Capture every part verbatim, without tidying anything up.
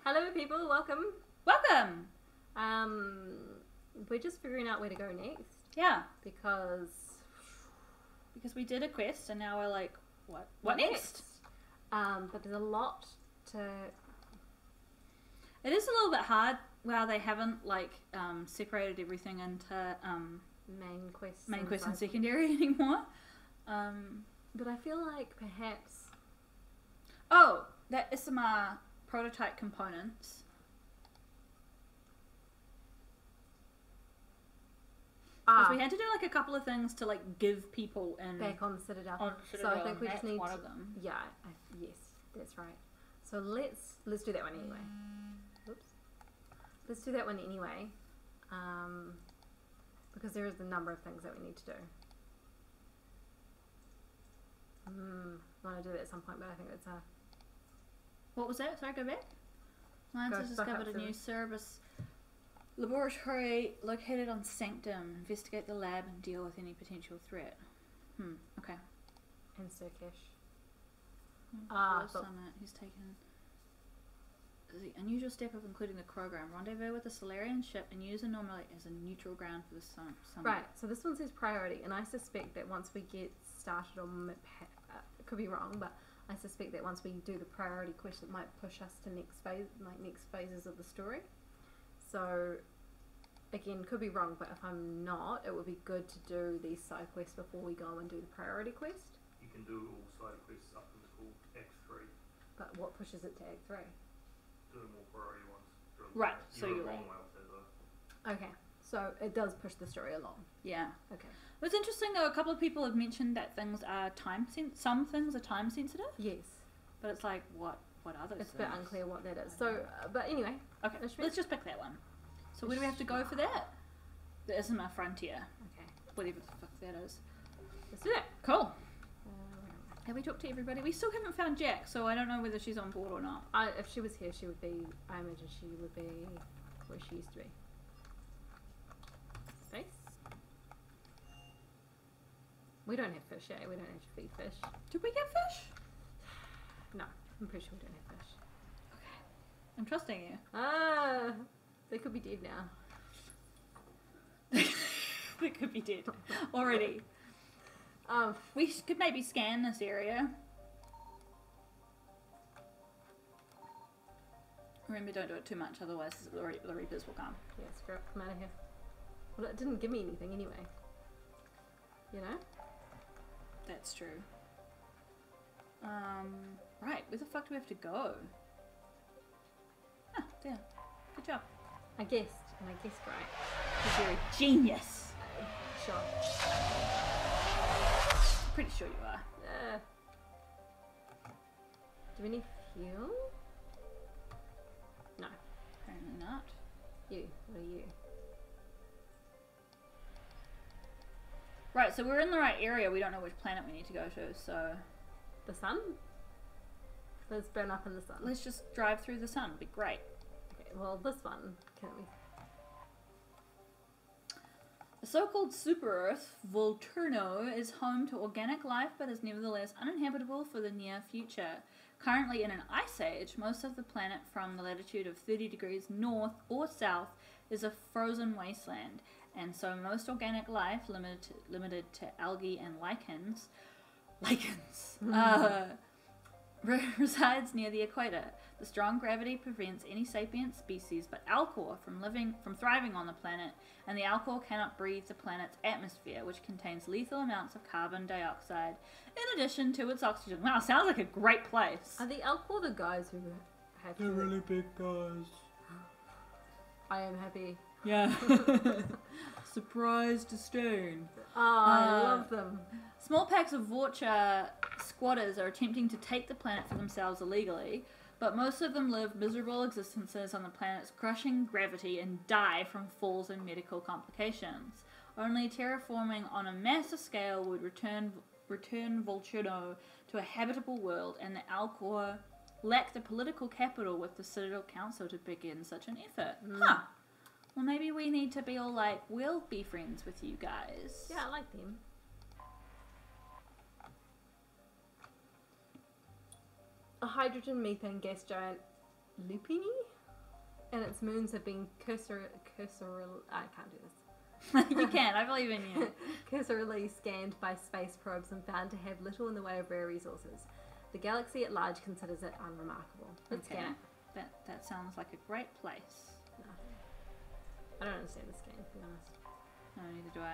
Hello people, welcome. Welcome! Um, we're just figuring out where to go next Yeah, because... because we did a quest and now we're like, what? What What, next? Um, but there's a lot to... It is a little bit hard while they haven't like um, separated everything into um, Main quests. main and quest and side- secondary anymore. Um, But I feel like perhaps... oh, that S M R prototype components. Because Ah, we had to do like a couple of things to like give people in back on the Citadel. on So I Citadel, think we and just that's need one to- of them. Yeah, I, yes, that's right. So let's let's do that one anyway. Oops. Let's do that one anyway. Um, because there is a number of things that we need to do. Hmm, I want to do that at some point, but I think it's a... What was that? Sorry, go back. Lance Go has back discovered up a to new the- Cerebus laboratory located on Sanctum. Investigate the lab and deal with any potential threat. Hmm, okay. And Sirkesh. Hmm, Ah, for the but- summit, he's taken the unusual step of including the program. Rendezvous with the Solarian ship and use anomaly as a neutral ground for the sum- summit. Right, so this one says priority, and I suspect that once we get started on... Uh, could be wrong, but I suspect that once we do the priority quest, it might push us to next phase, like next phases of the story. So, again, could be wrong, but if I'm not, it would be good to do these side quests before we go and do the priority quest. You can do all side quests up until Act three. But what pushes it to Act three? Doing more priority ones. During Right, the, so you're you're a long right. way off that though. Okay, so it does push the story along. Yeah. Okay. What's interesting though, a couple of people have mentioned that things are time sen- some things are time sensitive, Yes, but it's like what what are those it's a bit things? unclear what that is. So, uh, but anyway, Okay, Let's let's just pick that one. So where do we have to go for that? The Isma Frontier, okay, whatever the fuck that is. let's do that. Cool. Uh, Have we talked to everybody? We still haven't found Jack, so I don't know whether she's on board or not. I, if she was here, she would be. I imagine she would be where she used to be. Space. We don't have fish, eh? We don't have to feed fish. Did we get fish? No, I'm pretty sure we don't have fish. I'm trusting you. Ah, they could be dead now. We could be dead already. Um, We sh- could maybe scan this area. Remember, don't do it too much, otherwise the, re- the Reapers will come. yeah, screw it. Come out of here. Well, it didn't give me anything anyway. You know? That's true. Um, right, where the fuck do we have to go? Ah, there. Good job. I guessed, and I guessed right. You're a genius. Sure. Pretty sure you are. Uh, do we need fuel? No. Apparently not. You. What are you? Right, so we're in the right area. We don't know which planet we need to go to, so The sun? Let's burn up in the sun. let's just drive through the sun. It'd be great. Okay, well, this one, can we? The so-called super-Earth, Volturno, is home to organic life but is nevertheless uninhabitable for the near future. Currently in an ice age, most of the planet from the latitude of thirty degrees north or south is a frozen wasteland, and so most organic life, limited to, limited to algae and lichens, lichens, uh, re- resides near the equator. The strong gravity prevents any sapient species but Alcor from living from thriving on the planet, and the Alcor cannot breathe the planet's atmosphere, which contains lethal amounts of carbon dioxide, in addition to its oxygen. Wow, sounds like a great place. Are the Alcor the guys who have They're to... really big guys. I am happy. Yeah. Surprise disdain. Oh, I Uh, love them. Small packs of Vorcha squatters are attempting to take the planet for themselves illegally, but most of them live miserable existences on the planet's crushing gravity and die from falls and medical complications. Only terraforming on a massive scale would return return Volturno to a habitable world, and the Alcor lack the political capital with the Citadel Council to begin such an effort. Huh. Well, maybe we need to be all like, we'll be friends with you guys. Yeah, I like them. A hydrogen methane gas giant Lupini? and its moons have been cursor, cursor, I can't do this. You can, I believe in you. Cursorily scanned by space probes and found to have little in the way of rare resources. The galaxy at large considers it unremarkable. Let's Okay. scan it. That, that sounds like a great place. No. I don't understand the scan, to be honest. No, neither do I.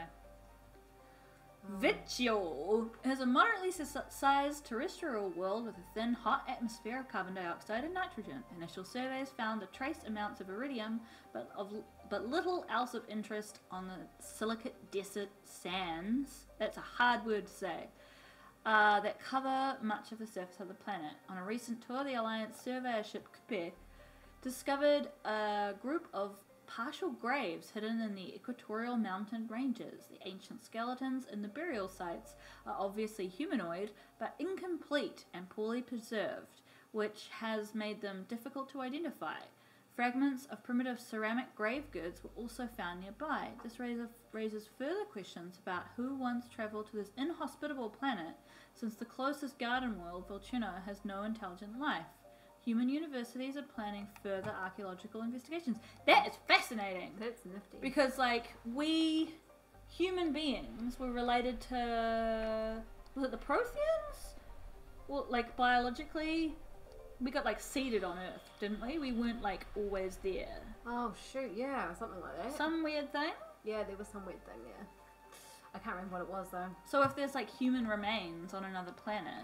Oh. Vitriol is a moderately s- sized terrestrial world with a thin, hot atmosphere of carbon dioxide and nitrogen. Initial surveys found a trace amounts of iridium, but of but little else of interest on the silicate desert sands. That's a hard word to say. Uh, that cover much of the surface of the planet. On a recent tour, the Alliance surveyor ship Kupe discovered a group of partial graves hidden in the equatorial mountain ranges. The ancient skeletons in the burial sites are obviously humanoid, but incomplete and poorly preserved, which has made them difficult to identify. Fragments of primitive ceramic grave goods were also found nearby. This raises, raises further questions about who once travelled to this inhospitable planet, since the closest garden world, Volturno, has no intelligent life. Human universities are planning further archaeological investigations. That is fascinating. That's nifty. Because, like, we human beings were related to, was it the Protheans? Well, like, biologically, we got, like, seeded on Earth, didn't we? We weren't, like, always there. Oh, shoot, yeah, something like that. Some weird thing? Yeah, there was some weird thing, yeah. I can't remember what it was, though. So if there's, like, human remains on another planet...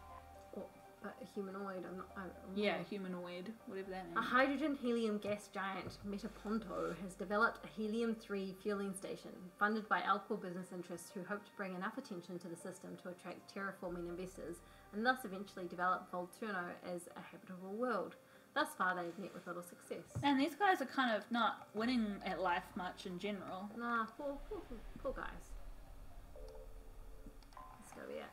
But a humanoid, I'm not... I don't know. Yeah, humanoid, whatever that A means. hydrogen-helium gas giant, Metaponto, has developed a helium three fueling station, funded by Alcor business interests who hope to bring enough attention to the system to attract terraforming investors, and thus eventually develop Volturno as a habitable world. Thus far, they've met with little success. And these guys are kind of not winning at life much in general. Nah, poor, poor, poor guys. Let's go there.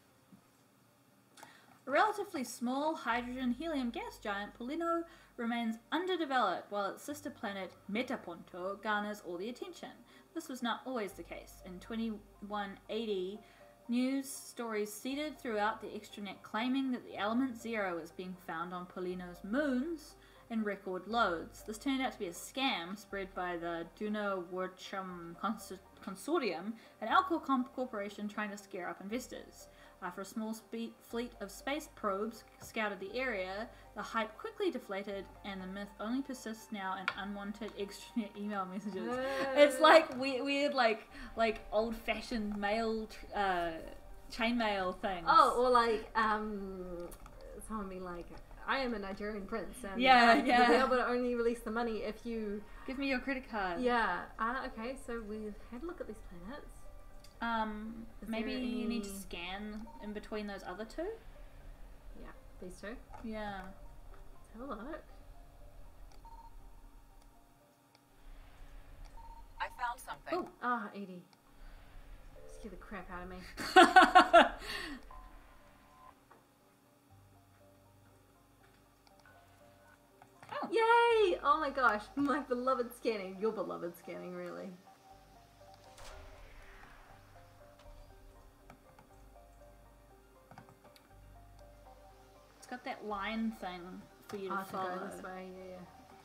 A relatively small hydrogen-helium gas giant, Polino remains underdeveloped, while its sister planet, Metaponto, garners all the attention. This was not always the case. In twenty-one eighty, news stories seeded throughout the extranet claiming that the element zero is being found on Polino's moons in record loads. This turned out to be a scam spread by the Duno Wurchum Cons- Consortium, an Alcor comp- corporation trying to scare up investors. After a small spe- fleet of space probes scouted the area, the hype quickly deflated, and the myth only persists now in unwanted extranet email messages. It's like we- weird, like like old-fashioned mail, tr- uh, chainmail things. Oh, or like, um, someone being like, I am a Nigerian prince, and Yeah, I yeah. will be able to only release the money if you... Give me your credit card. Yeah, uh, okay, so we've had a look at these planets. Um, Is maybe there you need to any- scan in between those other two. Yeah, these two. Yeah. Let's have a look. I found something. Oh. Ah, Edie. Scare the crap out of me. Oh. Yay! Oh my gosh, my beloved scanning. Your beloved scanning, really. It's got that line thing for you to Oh, to follow. go this way, yeah, yeah.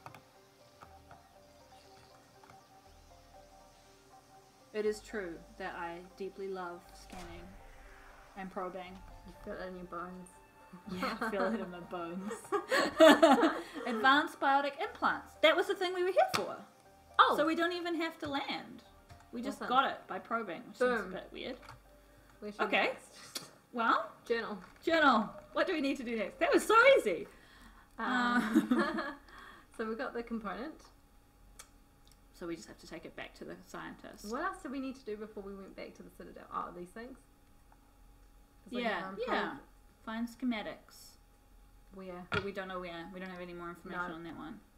It is true that I deeply love scanning and probing. You feel it in your bones. Yeah, I feel it in my bones. Advanced biotic implants. That was the thing we were here for. Oh! So we don't even have to land. We just Awesome. got it by probing, which seems a Boom. bit weird. Where should we Okay. next? Well, Journal. journal. What do we need to do next? That was so easy. Um, so we've got the component. So we just have to take it back to the scientist. What else did we need to do before we went back to the Citadel? Oh, these things? It's like, Yeah, um, yeah. probe- Find schematics. Where? But we don't know where. We don't have any more information No. on that one.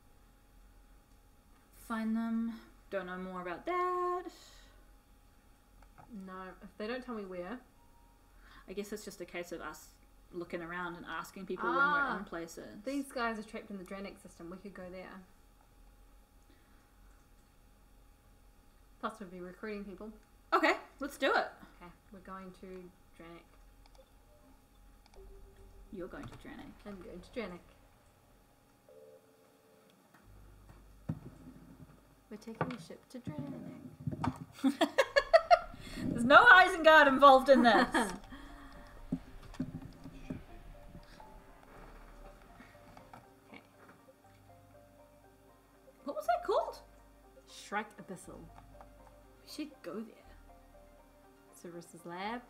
Find them. Don't know more about that. No, if they don't tell me where. I guess it's just a case of us looking around and asking people when Ah, we're in places. These guys are trapped in the Dranik system. We could go there. Plus, we'd be recruiting people. Okay, let's do it. Okay, we're going to Dranik. You're going to Dranik. I'm going to Dranik. taking the ship to Dranik. There's no Isengard involved in this. Should be. Okay. What was that called? Shrike Abyssal. We should go there. Cerus's lab.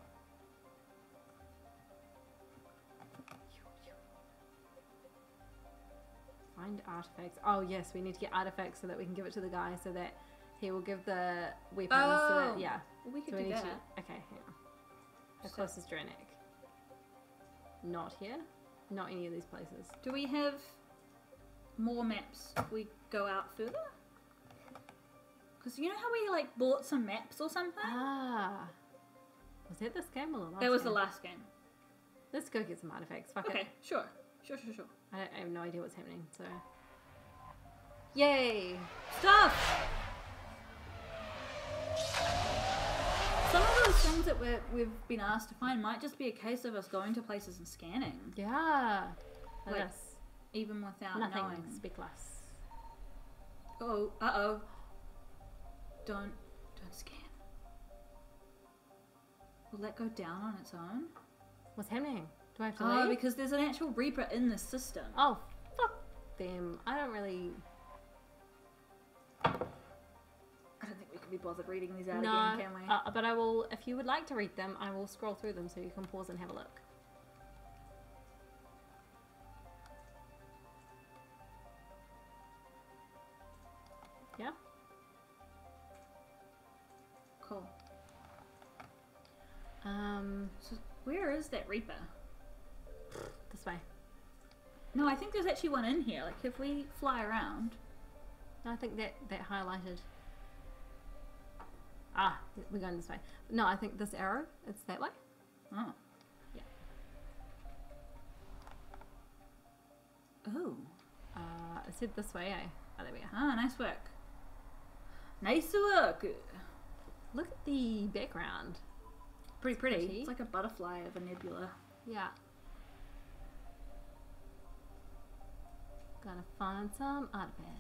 Find artifacts. Oh yes, we need to get artifacts so that we can give it to the guy so that he will give the weapons. So Oh. that, yeah. Well, we could So we do need that. to. Okay, hang on. How So- close is Dranik? Not here. Not any of these places. Do we have more maps if we go out further? Because you know how we like bought some maps or something? Ah. Was that this game or the last that was game? the last game. Let's go get some artifacts. Fuck Okay, it. sure. Sure, sure, sure. I, don't, I have no idea what's happening, so. Yay! Stuff! Some of those things that we're, we've been asked to find might just be a case of us going to places and scanning, Yeah! Like, Yes. even without Nothing knowing. speckless. Oh, uh-oh. Don't, don't scan. Will that go down on its own? What's happening? Do I have to Oh, leave? because there's an actual Reaper in the system. Oh, fuck them. I don't really... I don't think we can be bothered reading these out no, again, can we? uh, but I will, if you would like to read them, I will scroll through them so you can pause and have a look. Yeah? Cool. Um, So where is that Reaper? this way. No, I think there's actually one in here. Like, if we fly around... No, I think that, that highlighted. Ah, we're going this way. No, I think this arrow, it's that way. Oh. Yeah. Oh. Uh, it said this way, eh? Oh, there we go. Ah, nice work. Nice work. Look at the background. Pretty pretty. pretty. It's like a butterfly of a nebula. Yeah. Gotta find some artifacts.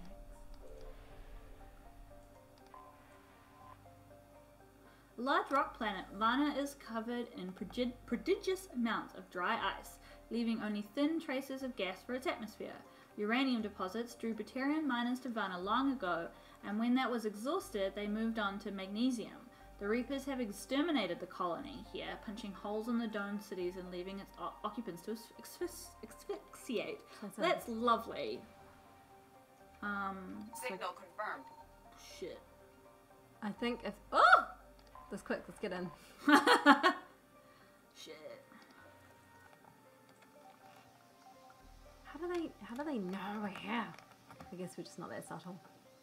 A large rock planet, Varna is covered in prodig- prodigious amounts of dry ice, leaving only thin traces of gas for its atmosphere. Uranium deposits drew Batarian miners to Varna long ago, and when that was exhausted, they moved on to magnesium. The Reapers have exterminated the colony here, punching holes in the domed cities and leaving its o- occupants to asphyx- asphyxiate. That's a- That's lovely. Um, so- Signal confirmed. shit. I think if oh, let's quick, let's get in. Shit. How do they? How do they know we're here? I guess we're just not that subtle.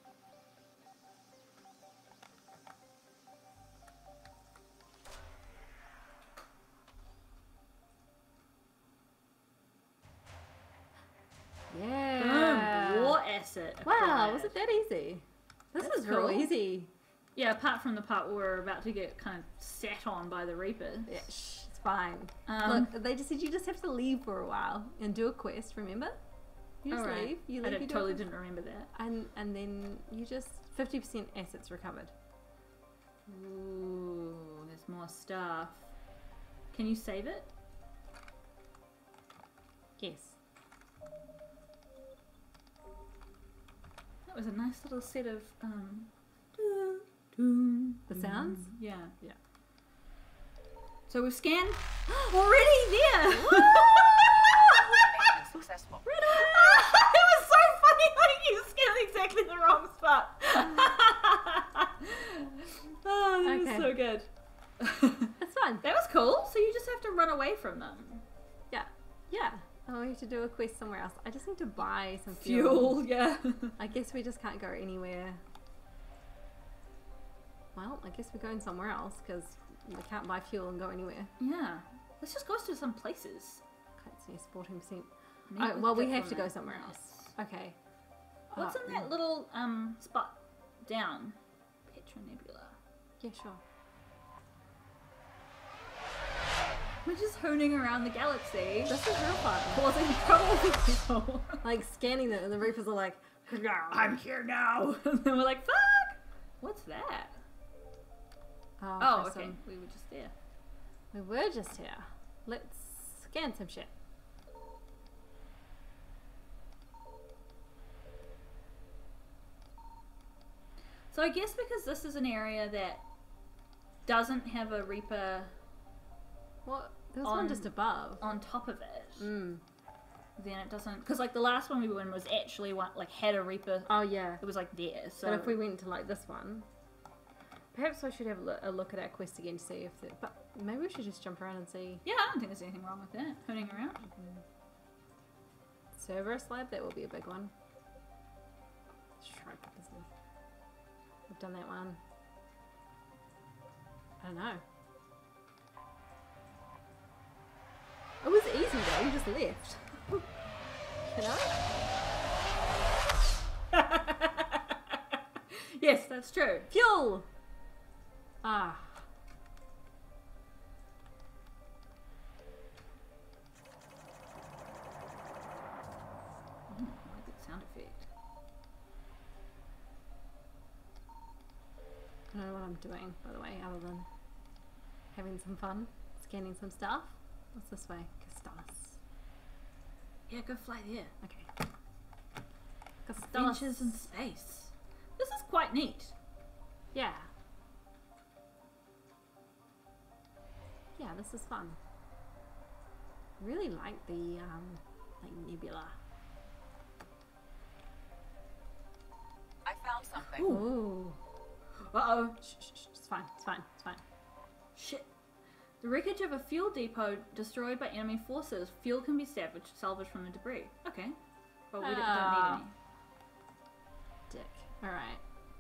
Yeah. Boom. War asset. Wow, acquired. was it that easy? This That's is real cool. easy. Yeah, apart from the part where we're about to get kind of sat on by the Reapers. Yeah, shh, it's fine. Um, Look, they just said you just have to leave for a while and do a quest. Remember? You just alright. leave. You I leave. don't- you do totally a- didn't remember that. And and then you just fifty percent assets recovered. Ooh, there's more stuff. Can you save it? Yes. That was a nice little set of um. doo, doo, The doo. sounds? Yeah. Yeah. So we've scanned. Already there. Mission successful. It was so funny, like you scanned exactly the wrong spot. Oh, that Okay. was so good. That's fine. That was cool. So you just have to run away from them. Yeah. Yeah. Oh, we need to do a quest somewhere else. I just need to buy some fuel. Fuel, yeah. I guess we just can't go anywhere. Well, I guess we're going somewhere else because we can't buy fuel and go anywhere. Yeah. Let's just go to some places. Okay, it's near fourteen percent. Meet Oh, with well, we have to go diplomat. somewhere else. Okay. What's Uh, in that little um spot down? Petra Nebula. Yeah, sure. We're just honing around the galaxy, This is real fun. causing trouble with people. Like scanning it, and the Reapers are like, I'm here now. And then we're like, fuck! What's that? Oh, Oh, press okay. on. We were just there. We were just here. Let's scan some shit. So I guess because this is an area that doesn't have a Reaper What? There was On- one just above. on top of it, Mm. then it doesn't. Because like the last one we were in was actually one like had a Reaper. Oh yeah. It was like there. So But if we went to like this one, perhaps I should have a look, a look at our quest again to see if. The, but maybe we should just jump around and see. yeah, I don't think there's anything wrong with that. Hooning around. Cerberus lab, that will be a big one. Shrike business. We've done that one. I don't know. It was easy though, you just left. You know? Yes, that's true. Fuel! Ah. Oh, I like that sound effect. I don't know what I'm doing, by the way, other than having some fun, scanning some stuff. What's this way? Castellus. Yeah, go fly there. Okay. Adventures in space. This is quite neat. Yeah. Yeah, this is fun. Really like the um, like nebula. I found something. Ooh. Uh oh. Shh, shh, shh. It's fine. It's fine. It's fine. Shit. The wreckage of a fuel depot destroyed by enemy forces. Fuel can be salvaged, salvaged from the debris. Okay. But we don't, don't Ah. need any. Dick. All right.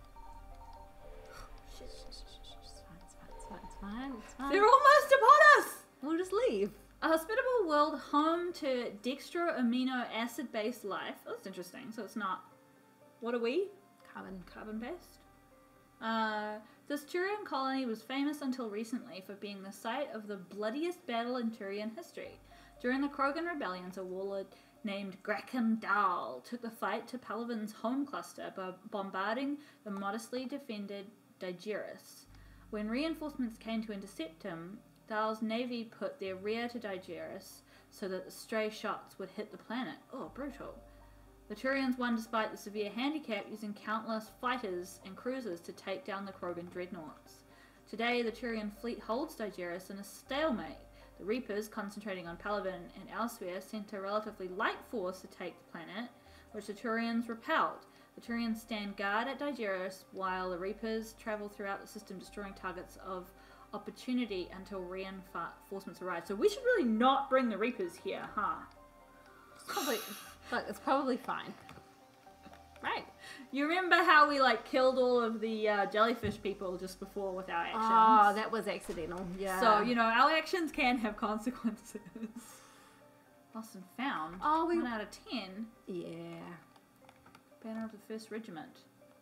Shit. Shh, shh, shh, shh. It's fine. It's fine. It's fine. It's fine. It's fine. They're almost upon us! We'll just leave. A hospitable world home to dextro amino acid based life. Oh, that's interesting. So it's not. What are we? Carbon. Carbon based. Uh, this Turian colony was famous until recently for being the site of the bloodiest battle in Turian history. During the Krogan rebellions, a warlord named Graken Dal took the fight to Palavin's home cluster by bombarding the modestly defended Digeris. When reinforcements came to intercept him, Dal's navy put their rear to Digeris so that the stray shots would hit the planet. Oh, brutal. The Turians won despite the severe handicap, using countless fighters and cruisers to take down the Krogan dreadnoughts. Today, the Turian fleet holds Digeris in a stalemate. The Reapers, concentrating on Palavin and elsewhere, sent a relatively light force to take the planet, which the Turians repelled. The Turians stand guard at Digeris, while the Reapers travel throughout the system, destroying targets of opportunity until reinforcements arrive. So we should really not bring the Reapers here, huh? Probably. Look, it's probably fine. Right. You remember how we like killed all of the uh, jellyfish people just before with our actions? Oh, that was accidental. Yeah. So, you know, our actions can have consequences. Lost and found. Oh, we. One out of ten. Yeah. Banner of the First Regiment.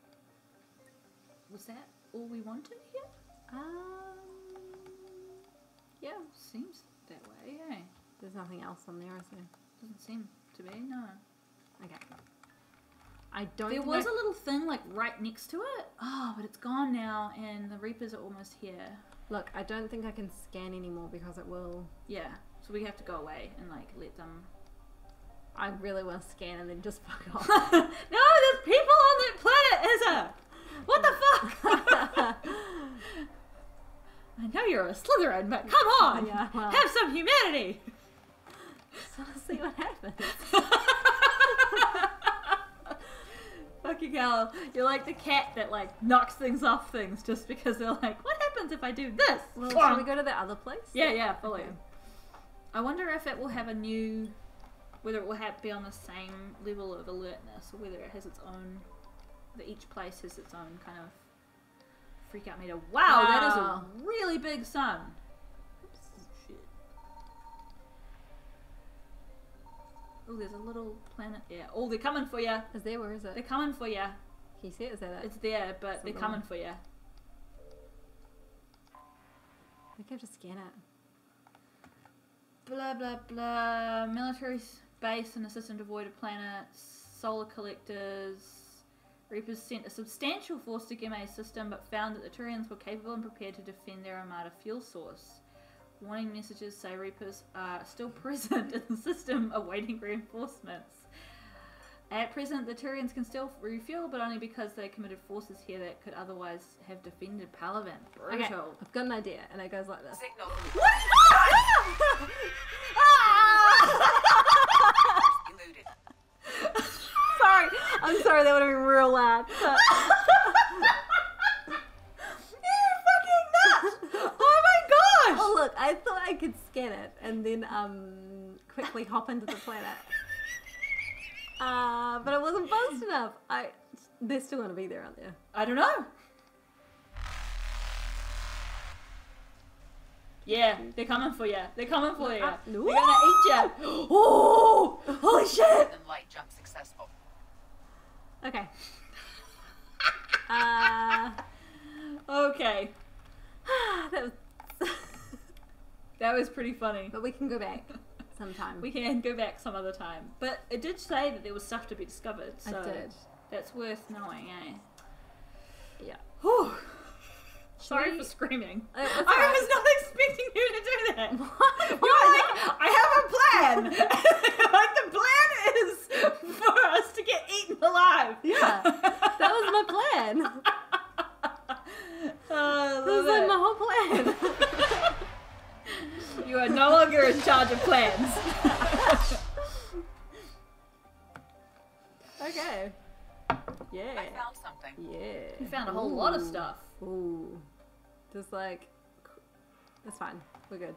Was that all we wanted here? Um. Yeah. Seems that way, eh? There's nothing else on there, is there? Doesn't seem to be, no. Okay. I don't. There think was I... a little thing like right next to it. Oh, but it's gone now, and the Reapers are almost here. Look, I don't think I can scan anymore because it will. Yeah, so we have to go away and like let them. I really want to scan and then just fuck off. No, there's people on that planet, Izza! What the fuck? I know you're a Slytherin, but come on! Yeah, well. Have some humanity! Just want to see what happens. Fucking hell. You're like the cat that like knocks things off things just because they're like, what happens if I do this? Well, shall we go to the other place? Yeah, yeah, fully. Okay. I wonder if it will have a new, whether it will have, be on the same level of alertness, or whether it has its own, that each place has its own kind of freak out meter. Wow, that is Wow. a really big sun. Oops. Oh, shit. Oh, there's a little planet there. Oh, they're coming for you. Is there? Where is it? They're coming for you. Can you see it? Is that it? It's there, but It's they're a coming little- for you. I think I have to scan it. Blah blah blah. Military base and a system devoid of planets. solar collectors. Reapers sent a substantial force to Gime's system, but found that the Turians were capable and prepared to defend their Armada fuel source. Warning messages say Reapers are still present in the system, awaiting reinforcements. At present, the Turians can still refuel, but only because they committed forces here that could otherwise have defended Palavan. Brutal. Okay, I've got an idea, and it goes like this. Signal. Eluded. Sorry, I'm sorry, that would have been real loud. But... You're fucking nuts! Oh my gosh! Oh look, I thought I could scan it and then um quickly hop into the planet. Uh, but it wasn't fast enough. I, they're still gonna be there, aren't they? I don't know. Yeah, they're coming for you. They're coming for you. Uh, They're gonna eat you. Oh! Holy shit! And light jump successful. Okay. Uh, Okay. that was. That was pretty funny. But we can go back sometime. We can go back some other time. But it did say that there was stuff to be discovered, so I did. that's worth knowing, eh? Yeah. Whew. Sorry we- for screaming. Uh, that's I alright. was not expecting you to do that. What? You were like, I have a plan. Like, the plan is for us to get eaten alive. Yeah, that was my plan. Oh, I That was love like it. my whole plan. You are no longer in charge of plans. Okay. Yeah. I found something. Yeah. We found a whole lot of Ooh. stuff. Ooh. Just like, that's fine. We're good.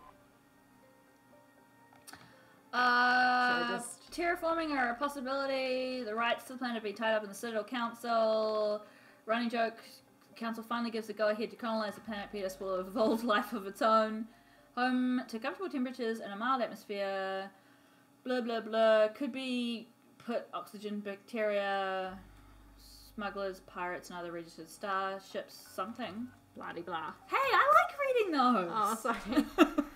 Uh, So just- terraforming are a possibility. The rights to the planet be tied up in the Citadel Council. Running joke. Council finally gives the go-ahead to colonize the planet. Petus will have evolved life of its own. Home to comfortable temperatures and a mild atmosphere. Blah blah blah. Could be put oxygen, bacteria, smugglers, pirates, and other registered starships. Something. Blah de blah. Hey, I like reading those. Oh, sorry.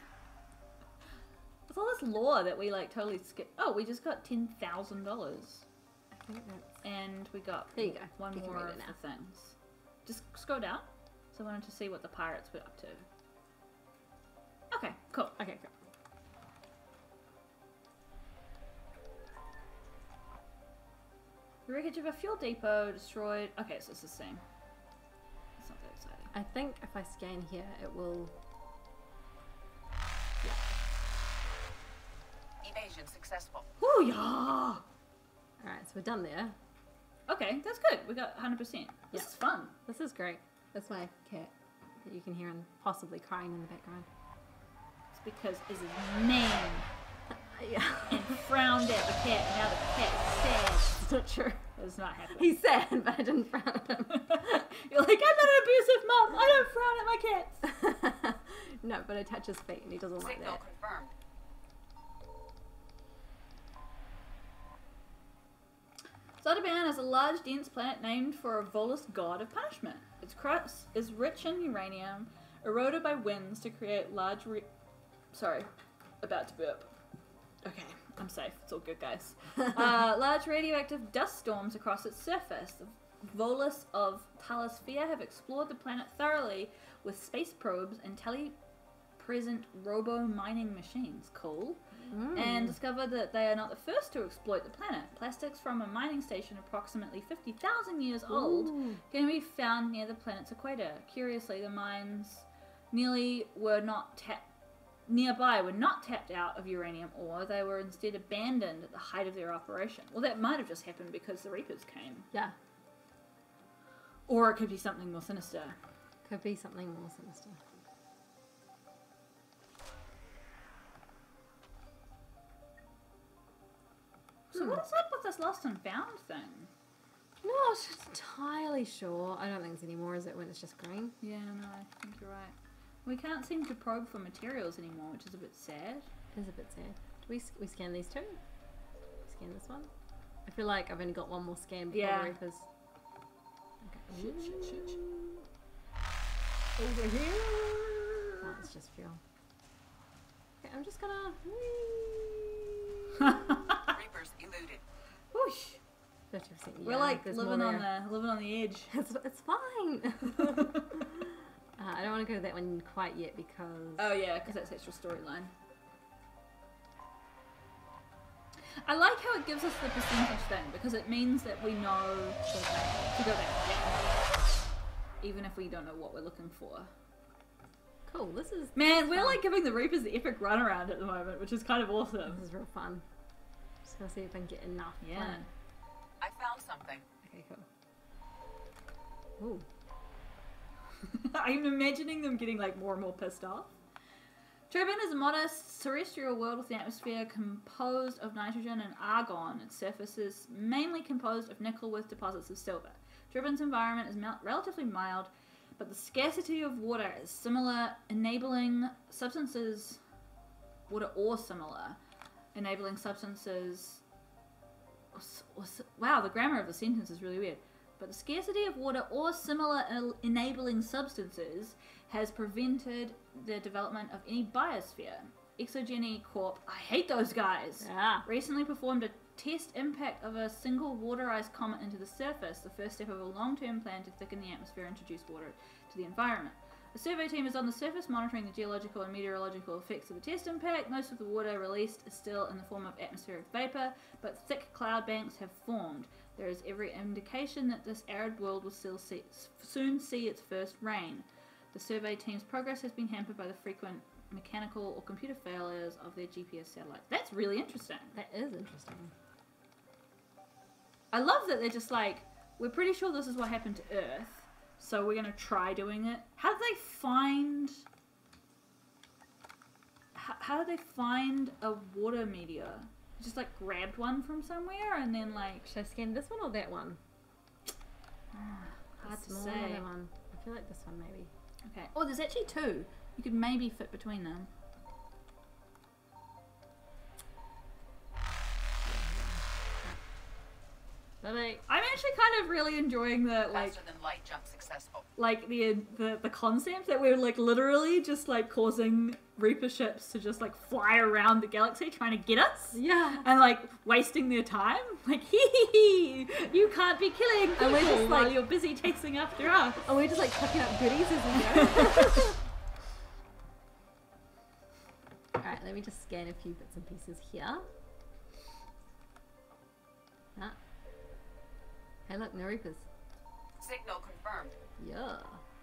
It's all this lore that we like totally skip. Oh, we just got ten thousand dollars, I think that's. and we got There you go. one You can more read of it now. the things. Just scroll down. So I wanted to see what the pirates were up to. Okay, cool. Okay, cool. The wreckage of a fuel depot destroyed. Okay, so it's the same. It's not that exciting. I think if I scan here, it will. Evasion successful. Ooh, yeah. Alright, so we're done there. Okay, that's good. We got one hundred percent. This Yeah. is fun. This is great. That's my cat that you can hear and possibly crying in the background. It's because it's his name Yeah. and frowned at the cat. And now the cat is sad. It's not true. It's not happening. He's sad, but I didn't frown at him. You're like, I'm not an abusive mom. I don't frown at my cats. No, but I touch his feet and he doesn't like Signal that. confirmed. Zodaban is a large, dense planet named for a Volus god of punishment. Its crust is rich in uranium, eroded by winds to create large re- Sorry, about to burp. Okay, I'm safe. It's all good, guys. uh, large radioactive dust storms across its surface. The Volus of Talasphere have explored the planet thoroughly with space probes and tele-present robo-mining machines. Cool. Mm. And discovered that they are not the first to exploit the planet. Plastics from a mining station approximately fifty thousand years old Ooh. can be found near the planet's equator. Curiously, the mines nearly were not tapped nearby were not tapped out of uranium ore. They were instead abandoned at the height of their operation. Well, that might have just happened because the Reapers came. Yeah, Or it could be something more sinister. could be something more sinister. So Hmm. what is up with this lost and found thing? Not entirely sure. I don't think it's anymore, is it, when it's just green? Yeah, no, I think you're right. We can't seem to probe for materials anymore, which is a bit sad. It is a bit sad. Do we, we scan these two? Scan this one? I feel like I've only got one more scan before Yeah. the Reapers. Okay. Shit, shit, shit, shit. Over here! Oh, it's just fuel. Okay, I'm just gonna... Reapers eluded. Whoosh. fifty percent. Yeah, We're like there's living more on there. the living on the edge. It's, it's fine. uh, I don't want to go to that one quite yet because... Oh yeah, because that's actual storyline. I like how it gives us the percentage thing because it means that we know to go there. Yeah. Even if we don't know what we're looking for. Cool, this is... Man, we're fun. like giving the Reapers the epic runaround at the moment, which is kind of awesome. This is real fun. Just gonna see if I can get enough. Yeah. planet. I found something. Okay, cool. Ooh. I'm imagining them getting like more and more pissed off. Triban is a modest terrestrial world with an atmosphere composed of nitrogen and argon. Its surface is mainly composed of nickel with deposits of silver. Triban's environment is mel- relatively mild, but the scarcity of water is similar, enabling substances, water or similar, enabling substances. Wow, the grammar of the sentence is really weird. But the scarcity of water or similar enabling substances has prevented the development of any biosphere. Exogeny Corp, I hate those guys, Yeah. recently performed a test impact of a single water ice comet into the surface, the first step of a long-term plan to thicken the atmosphere and introduce water to the environment. The survey team is on the surface monitoring the geological and meteorological effects of the test impact. Most of the water released is still in the form of atmospheric vapor, but thick cloud banks have formed. There is every indication that this arid world will still see, soon see its first rain. The survey team's progress has been hampered by the frequent mechanical or computer failures of their G P S satellites. That's really interesting. That is interesting. I love that they're just like, we're pretty sure this is what happened to Earth, so we're going to try doing it. How did they find... How, how did they find a water meteor? Just like grabbed one from somewhere and then like... Should I scan this one or that one? Hard to Smaller say. that one. I feel like this one maybe. Okay. Oh, there's actually two. You could maybe fit between them. But I... I'm actually kind of really enjoying the like, Faster than light jump successful. like the the the concept that we're like literally just like causing Reaper ships to just like fly around the galaxy trying to get us. Yeah. And like wasting their time. Like hee hee hee, you can't be killing people And we're just, while like- you're busy chasing after us. Oh, we're just like picking up goodies as we go. Alright, let me just scan a few bits and pieces here. Ah. Hey look, no Reapers. Signal confirmed. Yeah.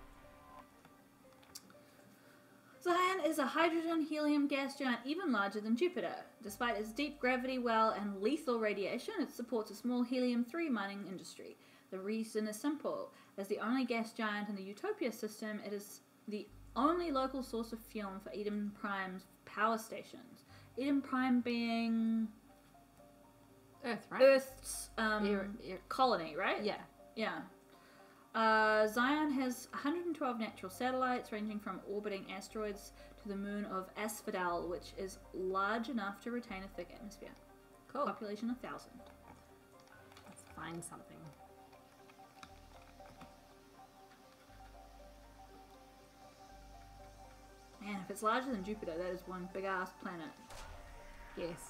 Zion is a hydrogen-helium gas giant even larger than Jupiter. Despite its deep gravity well and lethal radiation, it supports a small helium three mining industry. The reason is simple. As the only gas giant in the Utopia system, it is the only local source of fuel for Eden Prime's power stations. Eden Prime being Earth, right? Earth's um, Air- air- colony, right? yeah. Yeah. Uh, Zion has one hundred twelve natural satellites ranging from orbiting asteroids to the moon of Asphodel, which is large enough to retain a thick atmosphere. Cool. Population one thousand. Let's find something. Man, if it's larger than Jupiter, that is one big ass planet. Yes.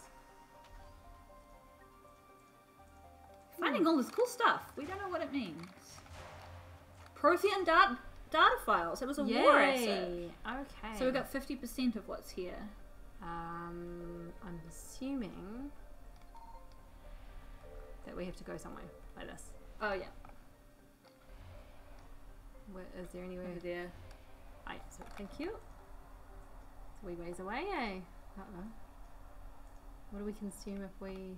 Finding all this cool stuff. We don't know what it means. Prothean data, data files. It was a war asset. Yay. Okay. So we got fifty percent of what's here. Um, I'm assuming that we have to go somewhere like this. Oh, yeah. Where, is there anywhere? Over there. Right, so thank you. It's a wee ways away, eh? Uh-oh. What do we consume if we...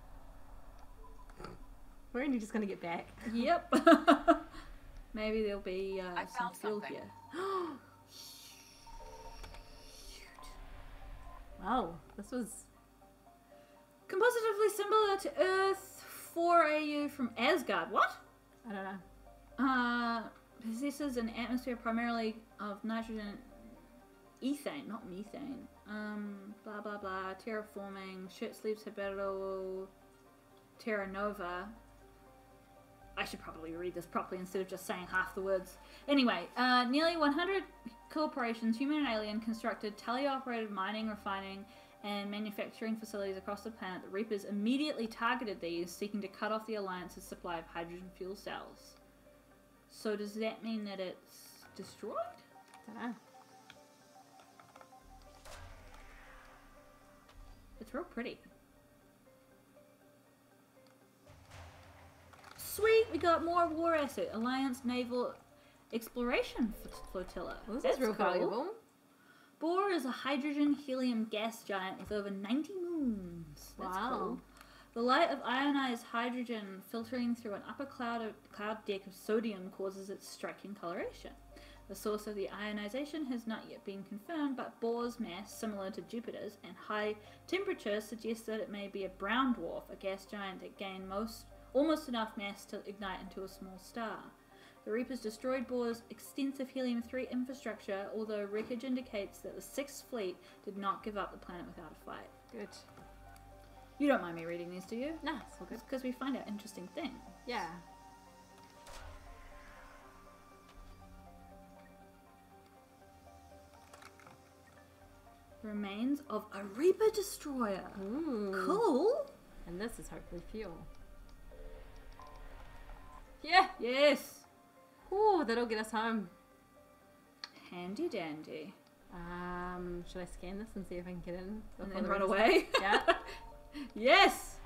We're only just going to get back. Yep. Maybe there'll be uh, I some found fuel something. here. Wow, this was... Compositively similar to Earth, four A U from Asgard. What? I don't know. Uh, possesses an atmosphere primarily of nitrogen, ethane, not methane. Um, blah blah blah. Terraforming, shirt sleeves habitable, Terra Nova. I should probably read this properly instead of just saying half the words. Anyway, uh, nearly one hundred corporations, human and alien, constructed teleoperated mining, refining, and manufacturing facilities across the planet, the Reapers immediately targeted these, seeking to cut off the Alliance's supply of hydrogen fuel cells. So does that mean that it's destroyed? Dunno. It's real pretty. Sweet, we got more war asset. Alliance Naval Exploration Flotilla. Well, this That's is real cool. valuable. Bohr is a hydrogen-helium gas giant with over ninety moons. That's Wow. cool. The light of ionized hydrogen filtering through an upper cloud, of, cloud deck of sodium causes its striking coloration. The source of the ionization has not yet been confirmed, but Bohr's mass, similar to Jupiter's, and high temperature suggest that it may be a brown dwarf, a gas giant that gained most, almost enough mass to ignite into a small star. The Reapers destroyed Bohr's extensive helium three infrastructure, although wreckage indicates that the Sixth Fleet did not give up the planet without a fight. Good. You don't mind me reading these, do you? Nah, it's all good. Because we find out interesting things. Yeah. Remains of a Reaper destroyer. Ooh. Cool. And this is hopefully fuel. Yeah. Yes. Ooh, that'll get us home. Handy dandy. Um, should I scan this and see if I can get in? And before then the run rest- away. Yeah. Yes.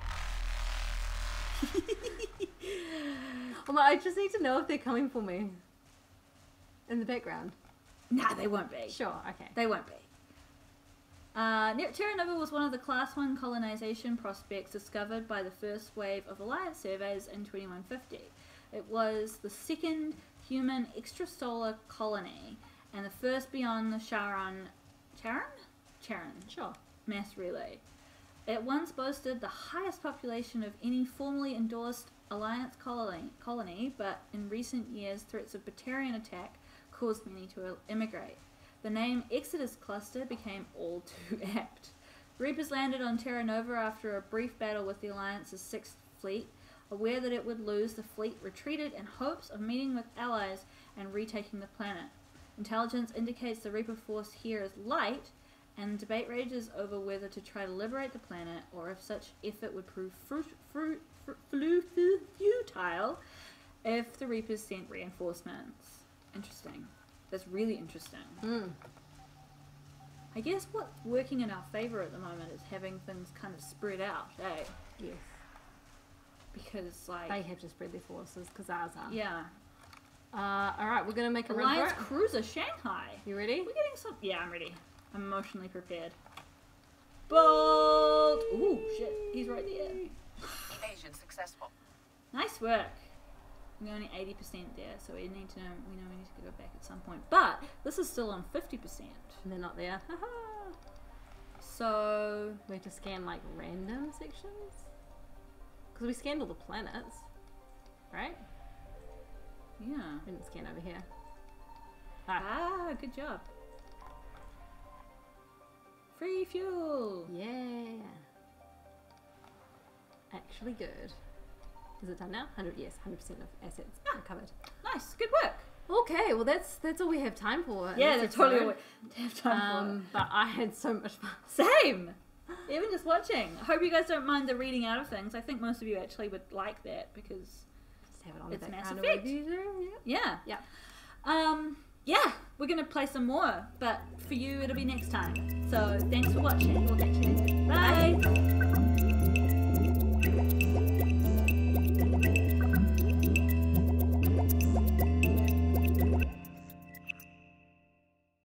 Well, I just need to know if they're coming for me. In the background. Nah, they won't be. Sure, okay. They won't be. Uh, Ne- Terra Nova was one of the Class one colonization prospects discovered by the first wave of Alliance surveys in twenty-one fifty. It was the second human extrasolar colony and the first beyond the Charon, Charon? Charon Sure. mass relay. It once boasted the highest population of any formally endorsed Alliance colony, colony, but in recent years threats of Batarian attack caused many to immigrate. The name Exodus Cluster became all too apt. Reapers landed on Terra Nova after a brief battle with the Alliance's Sixth Fleet. Aware that it would lose, the fleet retreated in hopes of meeting with allies and retaking the planet. Intelligence indicates the Reaper force here is light, and debate rages over whether to try to liberate the planet or if such effort would prove fruit, fruit, fruit, flu- fu- futile if the Reapers sent reinforcements. Interesting. That's really interesting. Mm. I guess what's working in our favour at the moment is having things kind of spread out, eh? Yes. Because, like... They have to spread their forces, because ours are. Yeah. Uh, alright, we're going to make a run Alliance for it. Cruiser Shanghai. You ready? We're getting some... Yeah, I'm ready. I'm emotionally prepared. Bolt! Ooh, shit. He's right there. Evasion successful. Nice work. We're only eighty percent there, so we need to know, we know we need to go back at some point. But this is still on fifty percent. And they're not there. Haha. So... We have to scan, like, random sections? Because we scanned all the planets. Right? Yeah. We didn't scan over here. Ah, good job. Free fuel! Yeah. Actually good. Is it done now? one hundred, yes, one hundred percent of assets Ah. are covered. Nice, good work. Okay, well that's that's all we have time for. in Yeah, this that's totally episode. what we have time Um, but I had so much fun. for. Same! Even just watching. I hope you guys don't mind the reading out of things. I think most of you actually would like that because, Just have it on It's the Mass background Effect. of reviews, yeah. Yeah. Um, yeah, we're going to play some more, but for you it'll be next time. So thanks for watching. We'll catch you then. Bye.